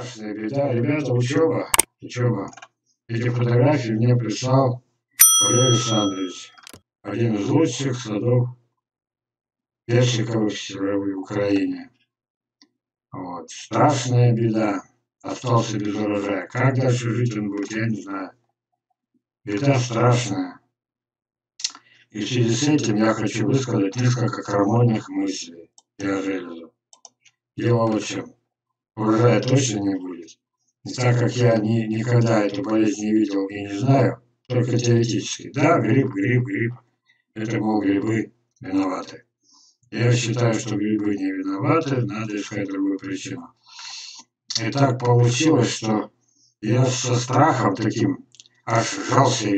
страшная беда. Ребята, учеба. Эти фотографии мне прислал Валерий Александрович. Один из лучших садов персиковых в Украине. Вот. Страшная беда. Остался без урожая. Как дальше жить он будет, я не знаю. Беда страшная. И в связи с этим я хочу высказать несколько крамольных мыслей для железа. Дело в чем. Урожая точно не будет. И так как я никогда эту болезнь не видел и не знаю, только теоретически. Да, грипп. Это, мол, грибы виноваты. Я считаю, что грибы не виноваты, надо искать другую причину. И так получилось, что я со страхом таким аж сжался,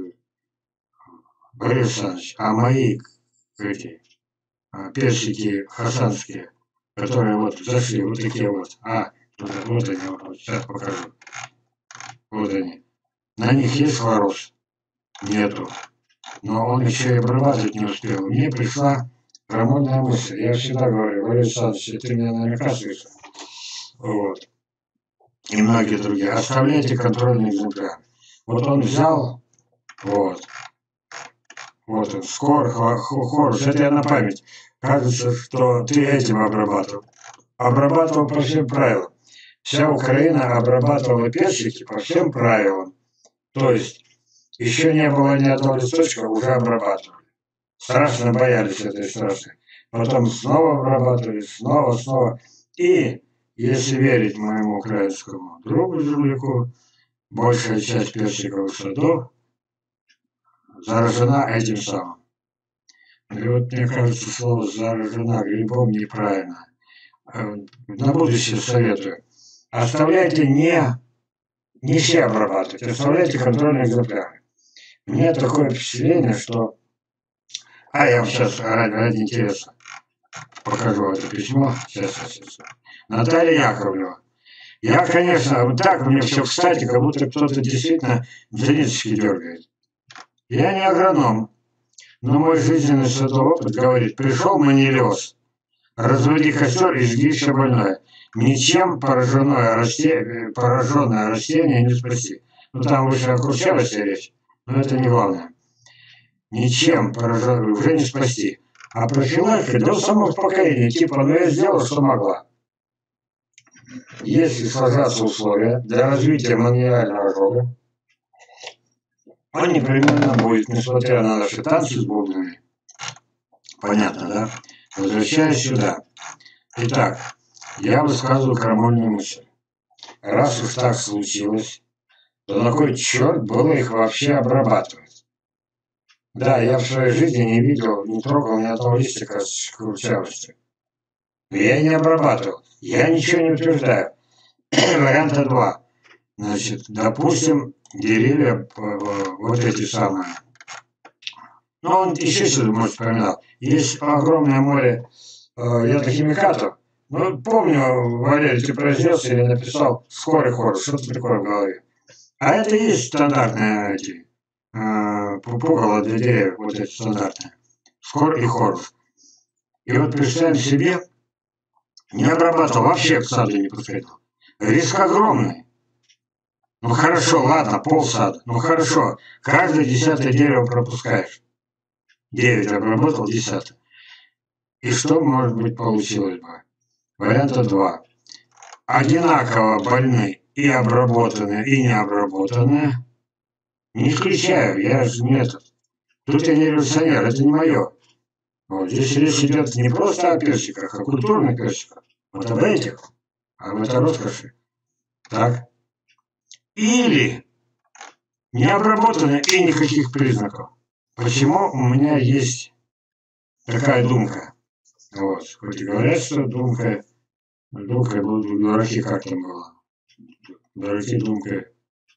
Борис Александрович, а мои эти персики хасанские, которые вот зашли, вот такие вот, вот они, вот, сейчас покажу. Вот они. На них есть хлороз? Нету. Но он еще и обрабатывать не успел. Мне пришла крамольная мысль. Я всегда говорю, Валерий Александрович, ты меня наверняка слышишь. Вот. И многие другие. Оставляйте контрольный экземпляр. Вот он взял, вот он, хорус, это я на память. Кажется, что ты этим обрабатывал. Обрабатывал по всем правилам. Вся Украина обрабатывала персики по всем правилам. То есть, еще не было ни одного листочка, уже обрабатывали. Страшно боялись этой страшной. Потом снова обрабатывали, снова. И, если верить моему украинскому другу, земляку, большая часть персиковых садов заражена этим самым. И вот мне кажется, слово «заражена» грибом неправильно. На будущее советую. Оставляйте не все обрабатывать, оставляйте контрольные экземпляры. У меня такое впечатление, что... я вам сейчас ради интереса покажу это письмо. Сейчас. Наталья Яковлева. Я, конечно, вот так мне все кстати, как будто кто-то действительно за ниточки дергает. Я не агроном, но мой жизненный садовый опыт говорит, пришел манилиоз, разводи костер и жги все больное. Ничем пораженное растение не спаси. Ну там выше о курчавости речь, но это не главное. Ничем пораженное уже не спасти. А профилактика для самоуспокоения, типа, я сделала, что могла. Если сложатся условия для развития маниального ожога, он непременно будет, несмотря на наши танцы с бубнами. Понятно, да? Возвращаясь сюда. Итак, я высказываю крамольную мысль. Раз уж так случилось, то на кой черт было их вообще обрабатывать? Да, я в своей жизни не видел, не трогал ни одного листика с курчавостью. Но я и не обрабатывал. Я ничего не утверждаю. Варианта 2. Значит, допустим, деревья вот эти самые. Ну, он еще сюда, может, вспоминал. Есть огромное море ядохимикатов. Ну, помню, Валерий, ты произнес или написал скорый хорус, что-то такое в голове. А это и есть стандартные пугало для деревьев, вот эти стандартные. Скор и хорус. И вот представим себе, не обрабатывал, вообще к саду не подходил. Риск огромный. Ну хорошо, ладно, полсада. Ну хорошо, каждое 10-е дерево пропускаешь. 9 обработал, 10. И что, может быть, получилось бы? Варианта 2. Одинаково больны и обработанные, и необработанные. Не исключаю, я же не этот. Тут я не революционер, это не мое. Вот здесь речь идет не просто о персиках, а о культурных персиках. Вот об этих, об этой роскоши. Так. Или не обработаны и никаких признаков. Почему у меня есть такая думка? Вот. Хоть и говорят, что думкой будут дураки, как там было. Дураки думкой.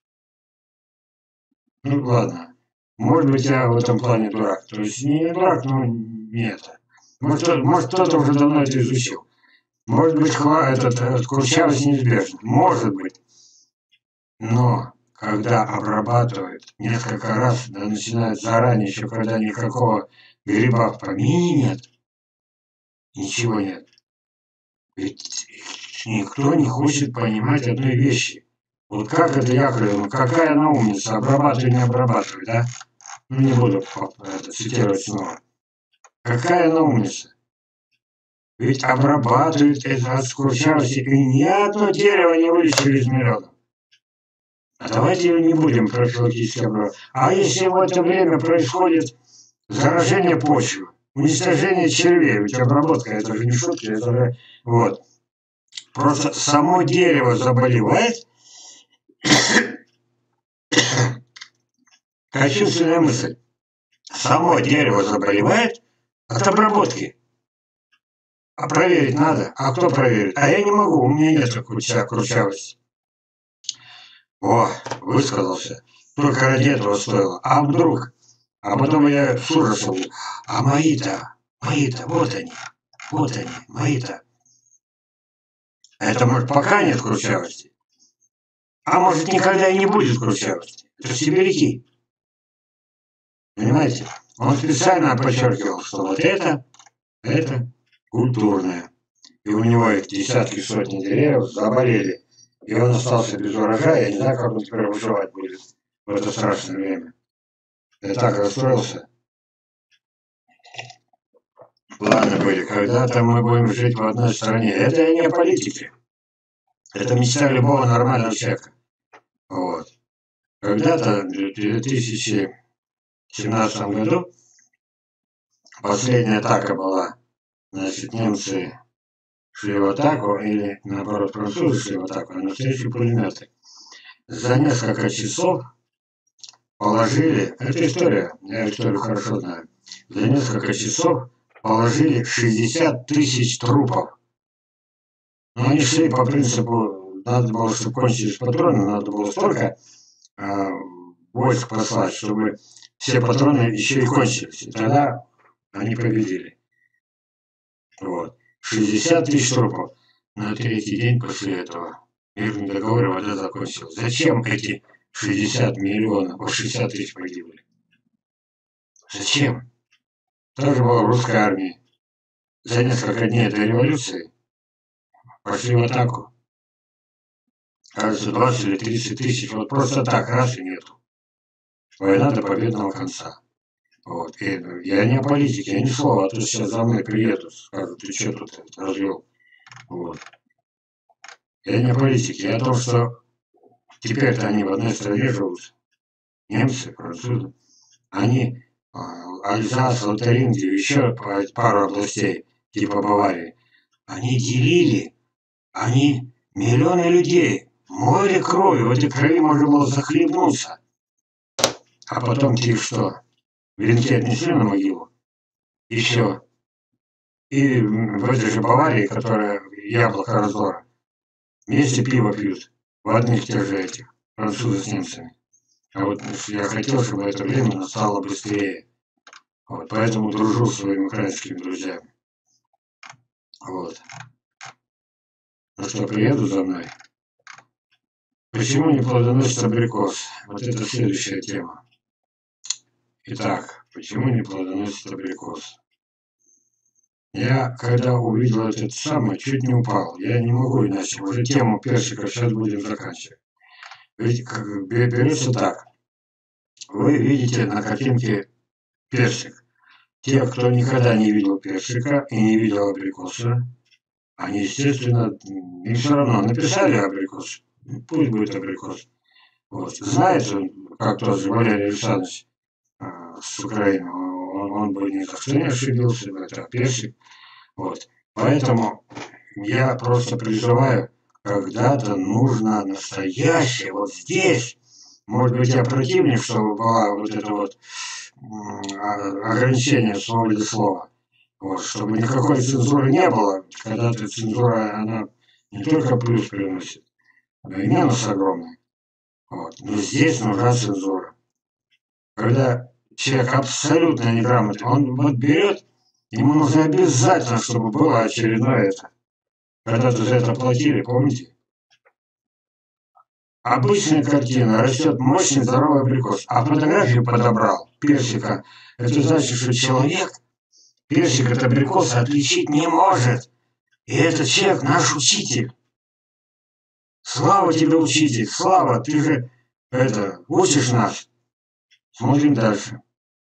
Ну ладно. Может быть, я в этом плане дурак. То есть не дурак, но не это. Может кто-то уже давно это изучил. Может быть, курчавость неизбежна. Может быть. Но когда обрабатывают несколько раз, да начинают заранее, еще когда никакого гриба в помине нет, ничего нет. Ведь никто не хочет понимать одной вещи. Вот как это Яковлевна, какая она умница, обрабатывай, не обрабатывай, да? Ну, не буду это цитировать снова. Какая она умница. Ведь обрабатывает это от скурчавости, и ни одно дерево не вылечили из миллионов. А давайте не будем профилактически обрабатывать. А если в это время происходит заражение почвы, уничтожение червей, ведь обработка, это же не шутки, это же, вот. Просто само дерево заболевает. Кощунственная мысль. Само дерево заболевает от обработки. А проверить надо. А кто проверит? А я не могу, у меня нет кручавости. О, высказался. Только ради этого стоило. А вдруг? А потом я с ужасом. А мои-то, вот они, мои-то. Это может пока нет кручавости. А может никогда и не будет кручавости. Это сибиряки. Понимаете? Он специально подчеркивал, что вот это культурное. И у него их десятки, сотни деревьев заболели. И он остался без урожая. Я не знаю, как он теперь выживать будет в это страшное время. Я так расстроился. Ладно, были, когда-то мы будем жить в одной стране. Это не о политике. Это мечта любого нормального человека. Вот. Когда-то в 2017 году последняя атака была. Значит, немцы шли в атаку, или наоборот, французы шли в атаку, а навстречу пулеметы. За несколько часов положили, это история, я историю хорошо знаю, за несколько часов положили 60 тысяч трупов. Но они шли по принципу, надо было, чтобы кончились патроны, надо было столько войск послать, чтобы все патроны еще и кончились. И тогда они победили. Вот. 60 тысяч трупов. На третий день после этого мирный договор, и вода закончилась. Зачем эти 60 миллионов, 60 тысяч погибли? Зачем? Тоже была русская армия. За несколько дней этой революции пошли в атаку. Кажется, 20 или 30 тысяч. Вот просто так, раз и нету. Война до победного конца. Вот. И я не о политике, я ни слова, а то сейчас за мной приедут, скажут, ты что тут развел. Вот. Я не о политике, я о том, что теперь-то они в одной стране живут. Немцы, французы. Они Альзас, Лотарингию, еще пару областей, типа Баварии. Они делили, они миллионы людей, море крови, в этой крови можно было захлебнуться. А потом те что? Венки отнесли на могилу. Еще. И в этой же Баварии, которая яблоко раздора, вместе пиво пьют. В одних тех же этих. Французы с немцами. А вот я хотел, чтобы это время настало быстрее. Вот, поэтому дружу с своими украинскими друзьями. Вот. Ну что, приеду за мной? Почему не плодоносит абрикос? Вот это следующая тема. Итак, почему не плодоносит абрикос? Я, когда увидел этот самый, чуть не упал. Я не могу иначе. Уже тему персика сейчас будем заканчивать. Ведь берется так. Вы видите на картинке персик. Те, кто никогда не видел персика и не видел абрикоса, они, естественно, им все равно написали абрикос. Пусть будет абрикос. Вот. Знаете, как тот же Валерий Александрович с Украины, он бы ни за что не ошибился, это персик. Вот. Поэтому я просто призываю, когда-то нужно настоящее, вот здесь. Может быть, я противник, чтобы была вот это вот ограничение свободы слова. Вот, чтобы никакой цензуры не было. Когда-то цензура, она не только плюс приносит, но и минус огромный. Вот. Но здесь нужна цензура. Когда человек абсолютно неграмотный, он вот берет, ему нужно обязательно, чтобы было очередное это. Когда-то за это платили, помните? Обычная картина, растет мощный здоровый абрикос, а фотографию подобрал персика. Это значит, что человек персик от абрикоса отличить не может. И этот человек наш учитель. Слава тебе, учитель, Слава, ты же учишь нас. Смотрим дальше.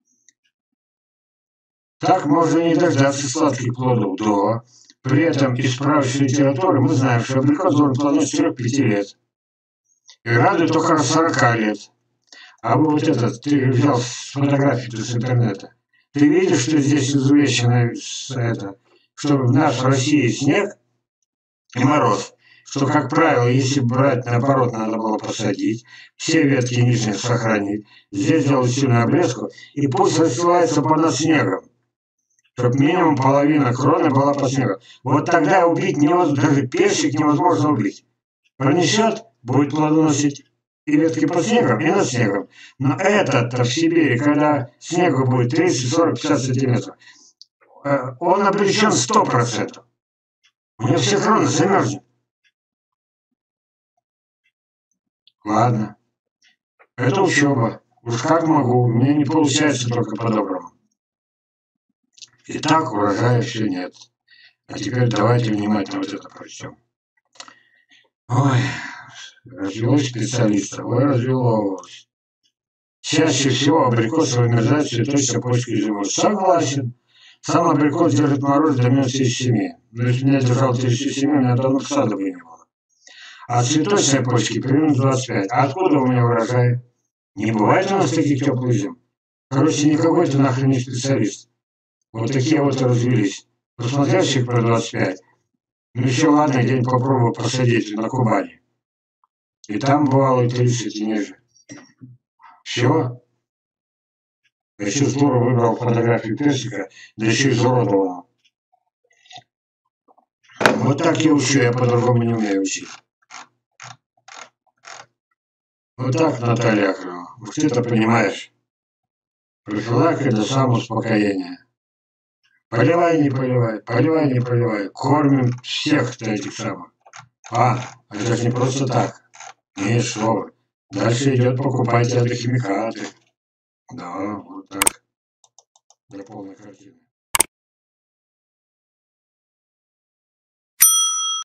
Так можно не дождаться сладких плодов до. При этом из справочной литературы мы знаем, что абрикос должен плодоносить с 3-5 лет. И радует только раз 40 лет. А вы ты взял фотографию с интернета. Ты видишь, что здесь изувечено что в нашей России снег и мороз. Что, как правило, если брать наоборот, надо было посадить, все ветки нижние сохранить, здесь сделать сильную обрезку, и пусть расстилается под снегом, чтобы минимум половина кроны была под снегом. Вот тогда убить невозможно, даже персик невозможно убить. Пронесет, будет плодоносить и ветки под снегом, и над снегом. Но этот-то в Сибири, когда снега будет 30, 40, 50 сантиметров, он обречен 100%. У него все кроны замерзнет. Ладно, это учеба. Уж как могу, мне не получается только по-доброму. Итак, урожая все нет. А теперь давайте внимательно вот это прочтем. Ой, развелось специалистов, развелось. Чаще всего абрикос вымерзает цветочной почкой зимой. Согласен. Сам абрикос держит мороз до минус 37. Но если меня держал 37, у меня давно сада бы не было. А цветочной почки примерно 25. А откуда у меня урожай? Не бывает у нас таких теплых зим. Короче, никакой ты нахрен не специалист. Вот такие вот развелись. Посмотревших про 25. Ну еще ладно, день попробую посадить на Кубани. И там бывало и 30 и ниже. Все. Я еще здорово выбрал фотографию персика, да еще и изуродовал. Вот так я учу, я по-другому не умею учить. Вот так, Наталья Акрова, уж ты-то понимаешь. Профилактика до самоуспокоения. Поливай, не поливай, поливай, не поливай. Кормим всех этих самых. Это же не просто так. Нет, что вы. Дальше идет покупайте химикаты. Да, вот так. Для полной картины.